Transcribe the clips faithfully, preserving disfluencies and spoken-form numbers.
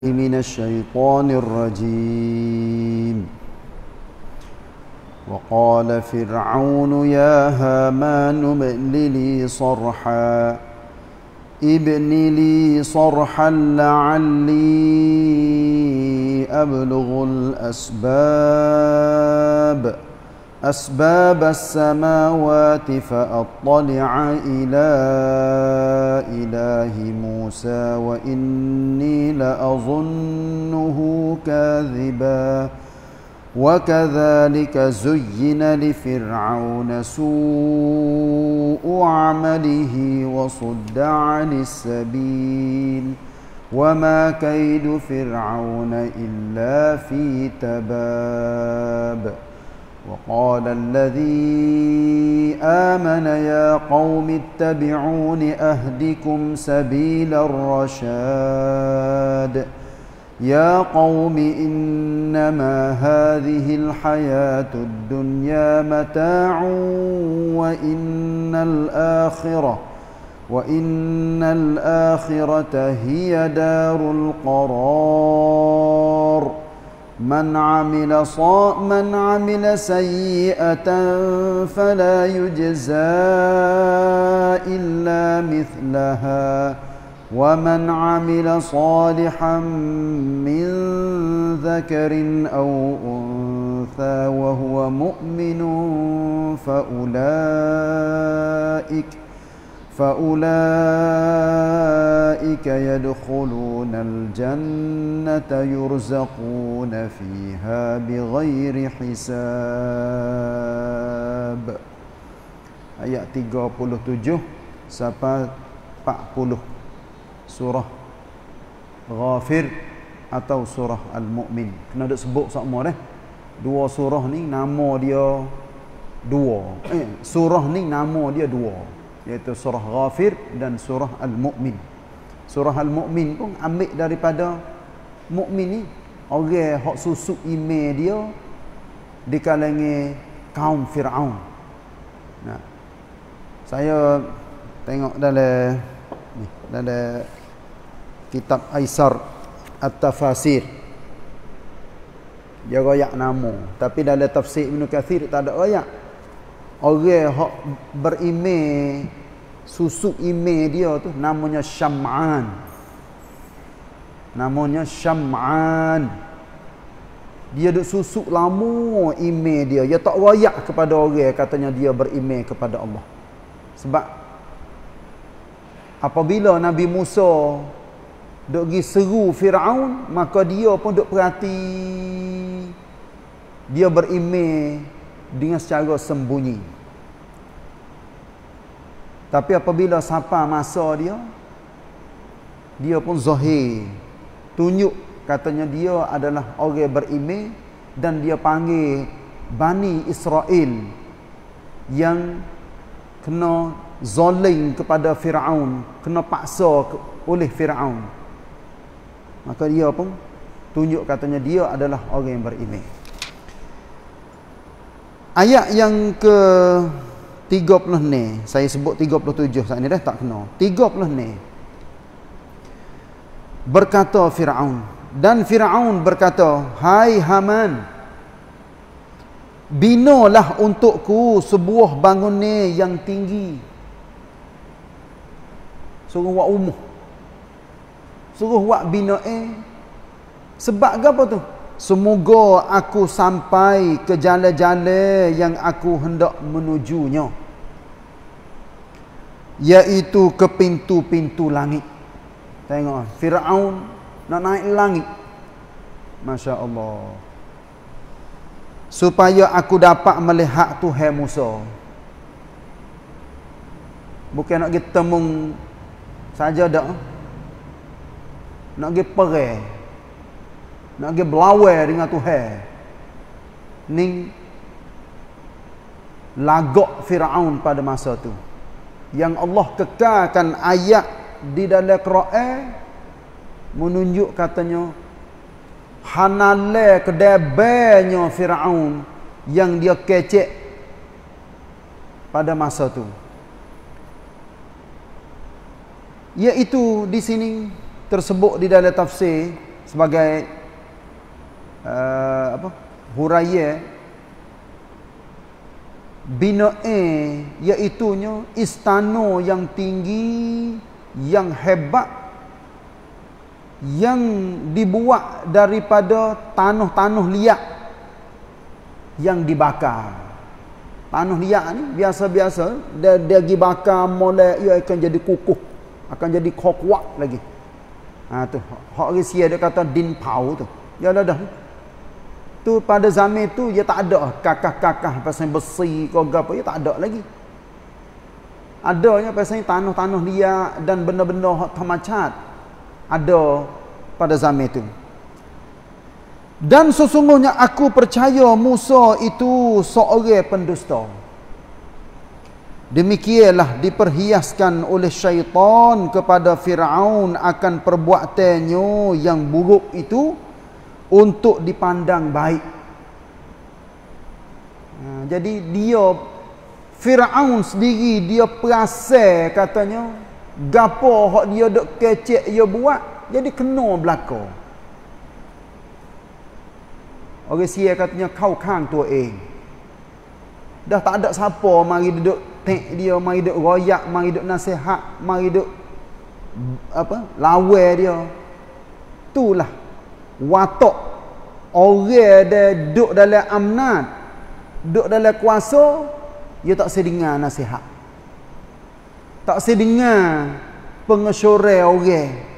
من الشيطان الرجيم وقال فرعون يا هامان ابن لي صرحا ابن لي صرحا لعلي أبلغ الأسباب أسباب السماوات فأطلع إلى إله موسى وإني لأظنه كاذبا وكذلك زين لفرعون سوء عمله وصد عن السبيل وما كيد فرعون إلا في تباب وقال الذي آمن يا قوم اتبعون أهدكم سبيل الرشاد يا قوم إنما هذه الحياة الدنيا متاع وإن الآخرة وإن الآخرة هي دار القرار من عمل صا من عمل سيئة فلا يجزى إلا مثلها ومن عمل صالحا من ذكر أو أنثى وهو مؤمن فأولئك فأولئك يدخلون الجنة يرزقون فيها بغير حساب. Ayat tiga puluh tujuh sampai empat puluh surah Ghafir atau surah Al-Mu'min. Kena ada sebut semua dah. Dua surah ni nama dia dua. Eh, surah ni nama dia dua. Iaitu surah Ghafir dan surah Al-Mu'min. Surah Al-Mu'min pun ambil daripada mukmin ni, orang hak susuk ime dia di kalangan kaum Fir'aun. Nah, saya tengok dalam ni, dalam kitab Aisar At-Tafasir dia royak nama, tapi dalam tafsir Ibn Kathir tak ada royak. Orang hak berime susuk ime dia tu namanya Syam'an. Namanya Syam'an. Dia duk susuk lama ime dia. Dia tak royak kepada orang katanya dia berime kepada Allah. Sebab apabila Nabi Musa duk pergi seru Fir'aun, maka dia pun duk perhati. Dia berime dengan secara sembunyi. Tapi apabila sampai masa dia, dia pun zahir, tunjuk katanya dia adalah orang berimej, dan dia panggil Bani Israel yang kena zalim kepada Fir'aun, kena paksa oleh Fir'aun. Maka dia pun tunjuk katanya dia adalah orang yang berimej. Ayat yang ke tiga puluh ni, saya sebut tiga puluh tujuh saat ni dah tak kena. tiga puluh ni. Berkata Fir'aun, dan Fir'aun berkata, hai Haman, binalah untukku sebuah bangunan yang tinggi. Suruh buat umuh. Suruh buat bina eh. Sebab apa tu? Semoga aku sampai ke jalan-jalan yang aku hendak menujunya, iaitu ke pintu-pintu langit. Tengok, Fir'aun nak naik langit. Masya Allah. Supaya aku dapat melihat Tuhan Musa. Bukan nak pergi temung saja dak. Nak pergi perang, nak pergi berlawan dengan Tuhan. Ni lagak Fir'aun pada masa tu. Yang Allah kekalkan ayat di dalam Quran menunjuk katanya hanale kedebanya Fir'aun yang dia kecek pada masa tu. Iaitu di sini tersebut di dalam tafsir sebagai uh, apa huraya bina'e, iaitunya istana yang tinggi, yang hebat, yang dibuat daripada tanah-tanah liat yang dibakar. Tanah liat ni biasa-biasa dia, dia pergi bakar molek, ia akan jadi kukuh, akan jadi kuat lagi. Ha tu hak Rusia dia kata din pau tu. Ya dah dah. Tu pada zaman tu dia tak ada kakah-kakah pasal besi ke apa, dia tak ada lagi. Adanya pasal tanah-tanah liat dan benda-benda hak tamacat. Ada pada zaman itu. Dan sesungguhnya aku percaya Musa itu seorang pendusta. Demikianlah diperhiaskan oleh syaitan kepada Fir'aun akan perbuatannya yang buruk itu untuk dipandang baik. Ha, jadi dia Fir'aun sendiri dia perasa katanya gapo hak dia dok kecek dia buat, jadi kena belaka. Orang Sia katanya kau kang tu eng. Dah tak ada siapa mari duduk tek dia, mari duduk royak, mari duduk nasihat, mari duduk apa lawan dia. Itulah watak orang dia duduk dalam amnat, duduk dalam kuasa, dia tak sedengar nasihat, tak sedengar pengesyurai orang.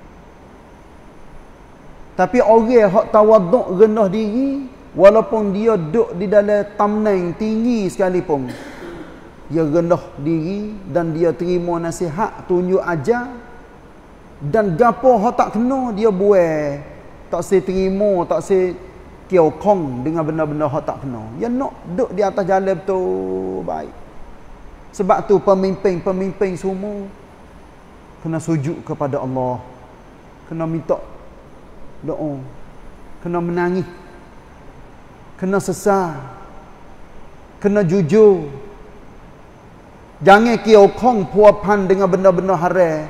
Tapi orang hak tawaduk rendah diri, walaupun dia duduk di dalam tamneng tinggi sekalipun, dia rendah diri dan dia terima nasihat, tunjuk ajar, dan gapo hak tak kena dia buat, tak se terima, tak se kiokong dengan benda-benda hak tak kena. Dia nak duduk di atas jalan betul baik. Sebab tu pemimpin-pemimpin semua kena sujud kepada Allah, kena minta doa, kena menangis, kena sesar, kena jujur. Jangan kiokong puapan dengan benda-benda haram,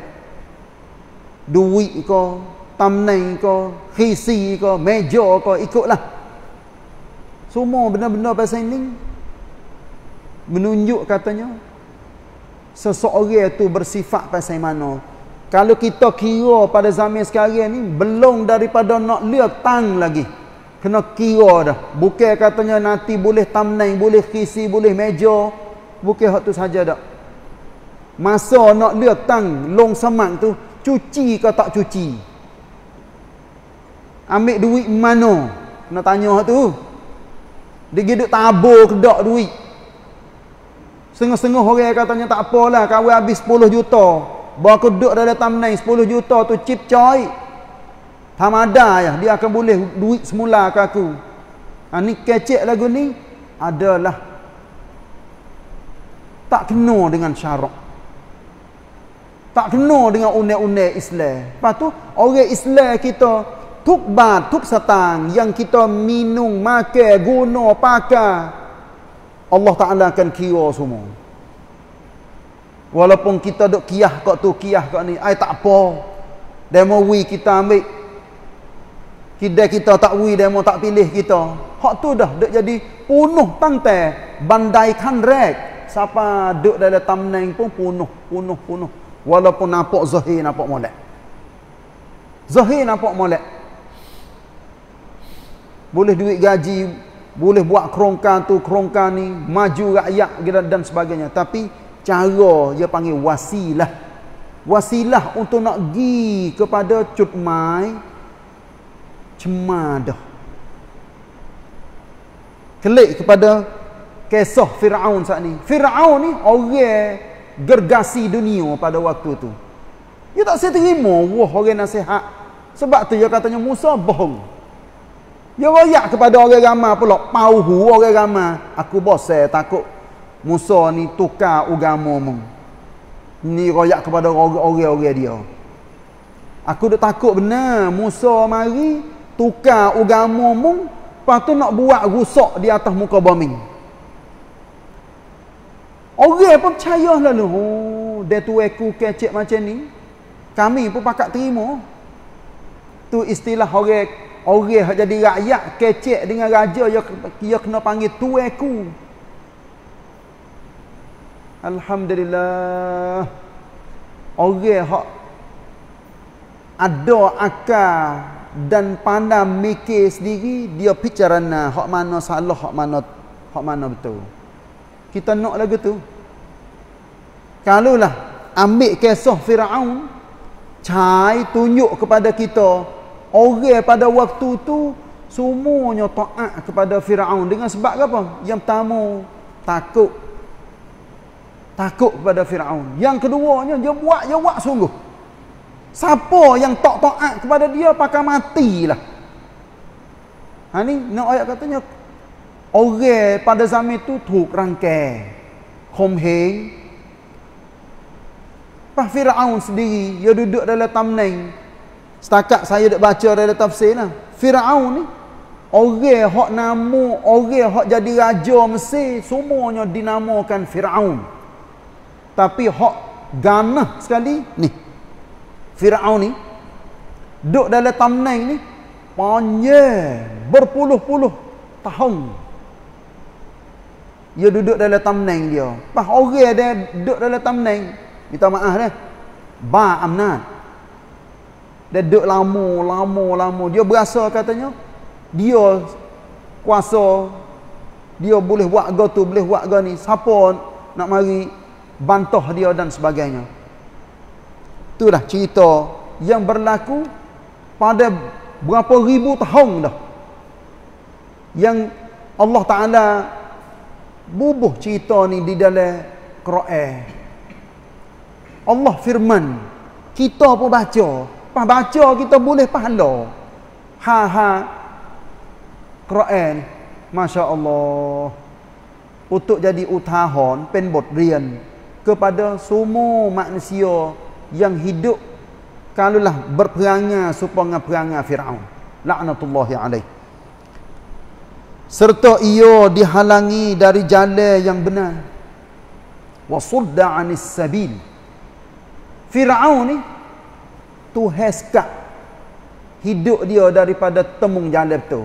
duit ke, tamneng ke, khisi ke, meja ke, ikutlah. Semua benda-benda pasal ini menunjuk katanya seseorang tu bersifat pasal mana. Kalau kita kira pada zaman sekarang ni belum daripada nak lihat tang lagi, kena kira dah. Bukan katanya nanti boleh tamneng, boleh khisi, boleh meja, bukan hak tu saja dak. Masa nak lihat tang long semak tu, cuci ke tak cuci, ambil duit mana, kena tanya hak tu. Dia giduk tabur kedak duit. Setengah-setengah orang katanya tak apalah, kawin habis sepuluh juta. Bawa aku duduk dalam tamneng sepuluh juta tu chip coy. Tamada ya, dia akan boleh duit semula ke aku. Ha, ni kecek lagu ni adalah tak kena dengan syarak, tak kena dengan undang-undang Islam. Lepas tu orang Islam kita tuk bat, tuk satang yang kita minum, makan, guna, pakai, Allah Ta'ala akan kira semua. Walaupun kita duk kiyah kat tu, kiyah kat ni, ai tak apa. Demo wi kita ambil. Kidai kita tak wi, demo tak pilih kita. Hak tu dah duk jadi punuh pantai bandai kanrek. Siapa duk dalam tamneng pun punuh, punuh, punuh. Walaupun nampak zahir, nampak molek. Zahir nampak molek. Boleh duit gaji, boleh buat kerongkan tu, kerongkan ni, maju rakyat dan sebagainya. Tapi cara dia panggil wasilah. Wasilah untuk nak pergi kepada cutmai cemadah. Kelik kepada kisah Fir'aun saat ni. Fir'aun ni orang gergasi dunia pada waktu tu. Dia tak seterima wah orang nasihat. Sebab tu dia katanya Musa bohong. Dia royak kepada orang ramai pula, pauhu orang ramai. Aku bosan takut Musa ni tukar agama mu. Ni royak kepada orang-orang dia. Aku dah takut benar Musa mari tukar agama mu, lepas tu nak buat rusak di atas muka bumi. Orang pun percaya lalu. Oh, dia tu aku kecek macam ni. Kami pun pakat terima. Tu istilah orang orang hak jadi rakyat kecek dengan raja, dia dia kena panggil tuanku. Alhamdulillah. Orang hak ada akal dan pandai mikir sendiri, dia bicarana hak mana salah, hak mana hak mana betul. Kita nak lagu tu. Kalaulah ambil kisah Firaun, cai tunjuk kepada kita orang pada waktu tu semuanya taat kepada Firaun dengan sebab apa? Yang pertama, takut. Takut kepada Firaun. Yang keduanya, dia buat dia buat sungguh. Siapa yang tak taat kepada dia pakai matilah. Ha ni nak ayat katanya orang pada zaman tu tuk rangkai, khom heng. Pak Firaun sendiri dia duduk dalam tamneng. Setakat saya dak baca dalam tafsir lah. Firaun ni orang hak nama, orang hak jadi raja Mesir semuanya dinamakan Firaun. Tapi hak ganah sekali ni Firaun ni duduk dalam tamneng ni panjang berpuluh-puluh tahun. Dia duduk dalam tamneng dia. Pas orang dia duduk dalam tamneng, minta maaf dah, ba amnat. Dia duduk lama, lama, lama. Dia berasa katanya dia kuasa, dia boleh buat go tu, boleh buat go ni. Siapa nak mari bantah dia dan sebagainya. Itulah cerita yang berlaku pada berapa ribu tahun dah. Yang Allah Ta'ala bubuh cerita ni di dalam Quran. Allah firman, kita pun baca. Pas baca kita boleh pahala. Ha ha. Quran, Masya Allah. Untuk jadi utahan, pen bot rian kepada semua manusia yang hidup kalaulah berperangai supaya perangai Firaun. Laknatullahi alaih. Serta ia dihalangi dari jalan yang benar. Wa sudda 'anis sabil. Firaun ni tu haskat hidup dia daripada temung jalan betul.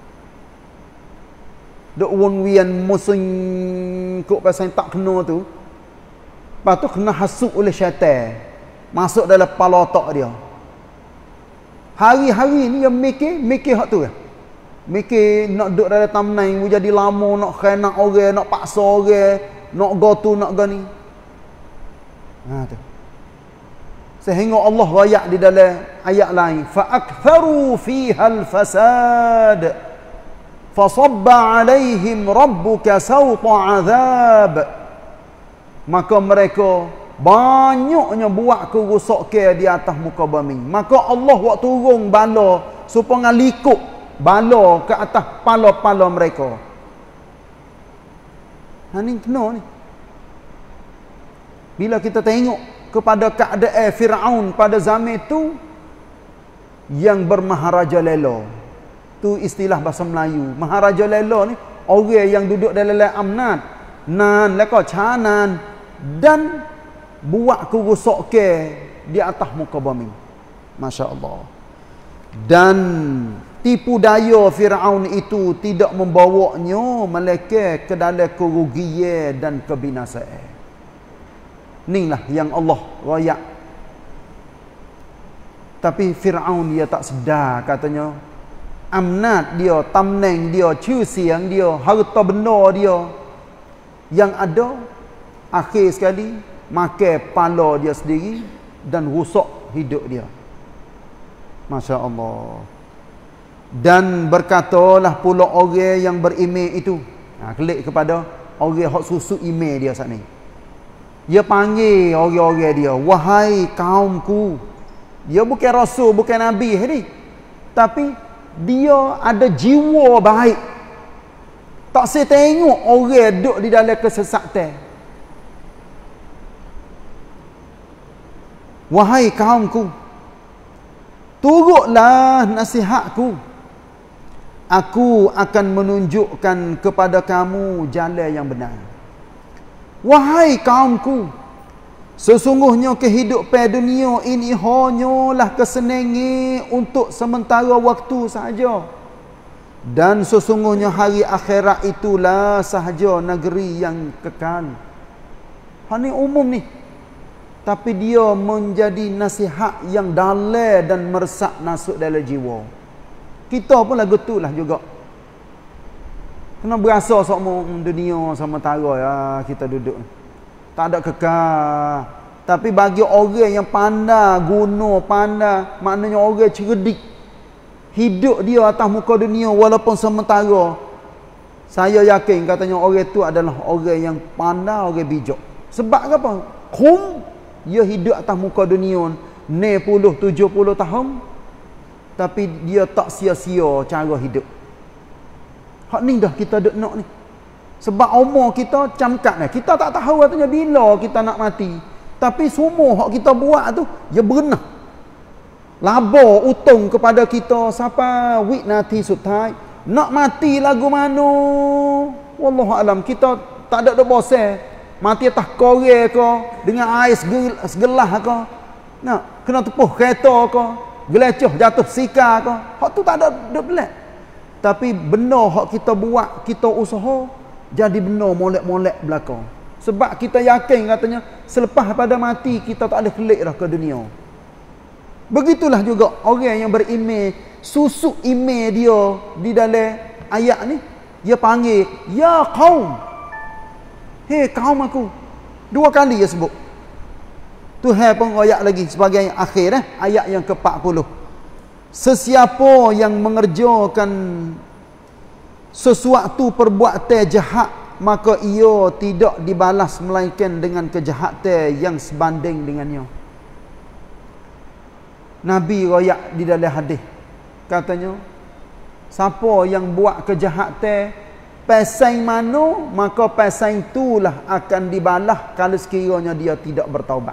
Dok won wian musuh kok pasal tak kena tu. Lepas tu kena hasuk oleh syaitan. Masuk dalam kepala otak dia. Hari-hari ni dia mikir, mikir hak tu ya. Mikir nak duduk dalam tamnai, jadi lama, nak kena orang, nak paksa orang, nak go tu, nak go ni. Ha tu. Sehingga Allah rayak di dalam ayat lain, fa aktharu fiha al-fasad. Fasabba 'alaihim rabbuka sawta 'adzab. Maka mereka banyaknya buat kerosakan di atas muka bumi. Maka Allah buat turun bala supaya likuk bala ke atas pala-pala mereka. Ha ni kena ni. Bila kita tengok kepada keadaan Firaun pada zaman itu yang bermaharaja lela. Tu istilah bahasa Melayu. Maharaja lela ni orang yang duduk dalam amnat, nan leka canan dan buat kerosakan di atas muka bumi. Masya Allah. Dan tipu daya Firaun itu tidak membawanya melainkan ke dalam kerugian dan kebinasaan. Inilah yang Allah rayak. Tapi Firaun dia tak sedar katanya. Amnat dia, tamneng dia, cusiang dia, harta benda dia yang ada akhir sekali makan pala dia sendiri dan rusak hidup dia. Masya Allah. Dan berkatalah pula orang yang berimej itu, ha, klik kepada orang yang susuk imej dia saat ni. Dia panggil orang-orang dia, wahai kaumku. Dia bukan rasul, bukan nabi ni, tapi dia ada jiwa baik. Tak saya tengok orang duduk di dalam kesesatan. Wahai kaumku, turutlah nasihatku. Aku akan menunjukkan kepada kamu jalan yang benar. Wahai kaumku, Sesungguhnya kehidupan dunia ini hanyalah kesenangan untuk sementara waktu sahaja. Dan sesungguhnya hari akhirat itulah sahaja negeri yang kekal. Ha ni umum ni. Tapi dia menjadi nasihat yang dalam dan meresap masuk dalam jiwa. Kita pun lagu tu lah juga. Kena berasa sama dunia sementara ya kita duduk. Tak ada kekal. Tapi bagi orang yang pandai guna, pandai, maknanya orang cerdik, hidup dia atas muka dunia walaupun sementara, saya yakin katanya orang tu adalah orang yang pandai, orang bijak. Sebab apa? Kum dia hidup atas muka dunia enam puluh tujuh puluh tahun, tapi dia tak sia-sia cara hidup. Hak ni dah kita duk nak ni. Sebab umur kita camkat ni. Kita tak tahu katanya bila kita nak mati. Tapi semua hak kita buat tu dia berenah. Laba utang kepada kita sampai wik nanti sutai. Nak mati lagu mana? Wallahu alam, kita tak ada dok bosan. Mati atas korek ke, dengan air segelas ke. Nak kena tepuh kereta ke, geleceh jatuh sika ke. Hak tu tak ada dok pelik. Tapi benda hak kita buat, kita usaha, jadi benda molek-molek belakang. Sebab kita yakin katanya selepas pada mati kita tak ada kelik dah ke dunia. Begitulah juga orang yang beriman, susuk iman dia di dalam ayat ni, dia panggil ya qaum. Hei kaum aku. Dua kali dia sebut. Tuhan pun ayat lagi sebagai yang akhir eh, ayat yang ke empat puluh. Sesiapa yang mengerjakan sesuatu perbuatan jahat, maka ia tidak dibalas melainkan dengan kejahatan yang sebanding dengannya. Nabi royak di dalam hadis katanya, siapa yang buat kejahatan pasal mana, maka pasal itulah akan dibalas kalau sekiranya dia tidak bertaubat.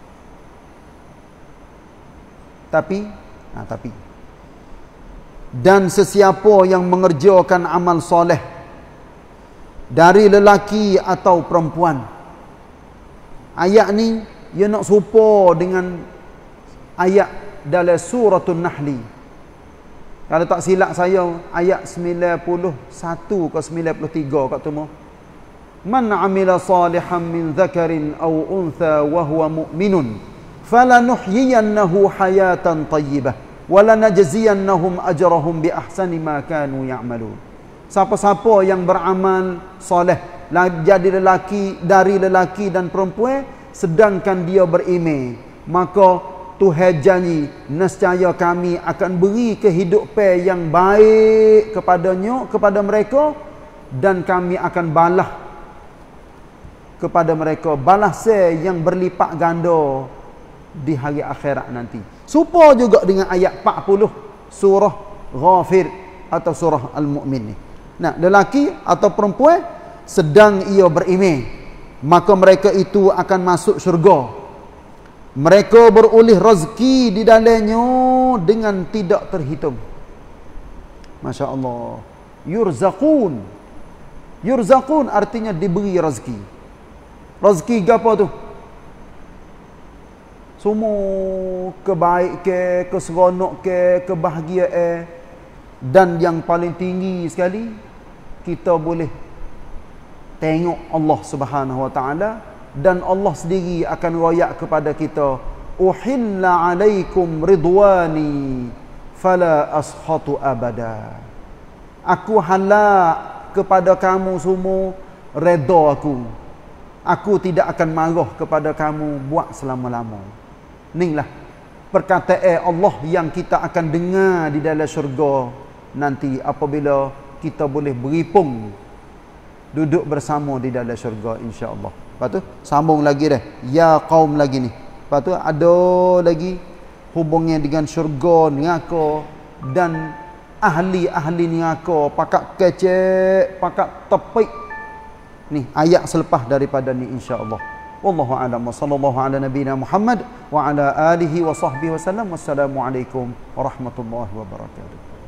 Tapi nah, tapi dan sesiapa yang mengerjakan amal soleh dari lelaki atau perempuan. Ayat ni dia nak serupa dengan ayat dalam suratul Nahli. Kalau tak silap saya ayat sembilan puluh satu ke sembilan puluh tiga kat tu. Man amila salihan min dzakarin aw untha wa huwa mu'minun falanuhyiyannahu hayatan tayyibah wala najziyannahum ajrahum bi ahsani ma kanu ya'malun. Siapa-siapa yang beramal soleh, jadi lelaki dari lelaki dan perempuan sedangkan dia beriman, maka Tuhan janji nescaya kami akan beri kehidupan yang baik kepadanya, kepada mereka, dan kami akan balas kepada mereka balasan yang berlipat ganda di hari akhirat nanti. Serupa juga dengan ayat empat puluh surah Ghafir atau surah Al-Mu'min ni. Nah, lelaki atau perempuan sedang ia beriman, maka mereka itu akan masuk syurga. Mereka beroleh rezeki di dalamnya dengan tidak terhitung. Masya Allah. Yurzaqun. Yurzaqun artinya diberi rezeki. Rezeki apa tu? Semua kebaikan, keseronok ke, kebahagiaan, dan yang paling tinggi sekali kita boleh tengok Allah Subhanahu wa taala, dan Allah sendiri akan royak kepada kita, uhilla alaikum ridwani fala askhatu abada. Aku halal kepada kamu semua redha aku. Aku tidak akan marah kepada kamu buat selama-lama. Inilah perkataan Allah yang kita akan dengar di dalam syurga nanti apabila kita boleh beripung duduk bersama di dalam syurga, insya-Allah. Lepas tu sambung lagi dah, ya qaum lagi ni. Lepas tu ada lagi hubungnya dengan syurga neraka dan ahli-ahli neraka, pakak kecek, pakak tepik. Ni ayat selepas daripada ni, insya-Allah. Wallahu a'lam wa sallallahu ala nabiyyina Muhammad wa ala alihi wa sahbihi wasallam. Wassalamualaikum warahmatullahi wabarakatuh.